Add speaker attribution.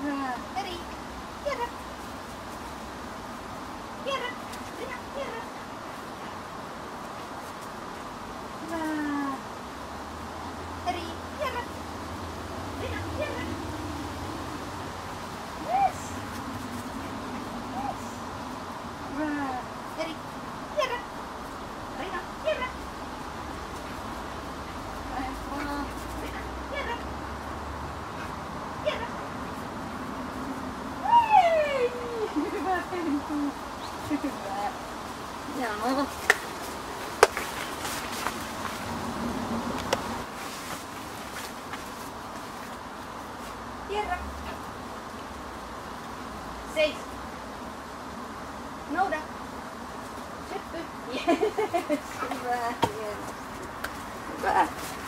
Speaker 1: Va. Eddie. Tierra. Tierra. Tierra. Tierra. Va. Eddie. Tierra. Tierra. Tierra. Yes. Yes. Va. Eddie. Tierra. Reina. Tierra. Va. Reina. Tierra. Tierra. ¡Ay! No. Tierra. 6. Nora. 7. Yes. Va.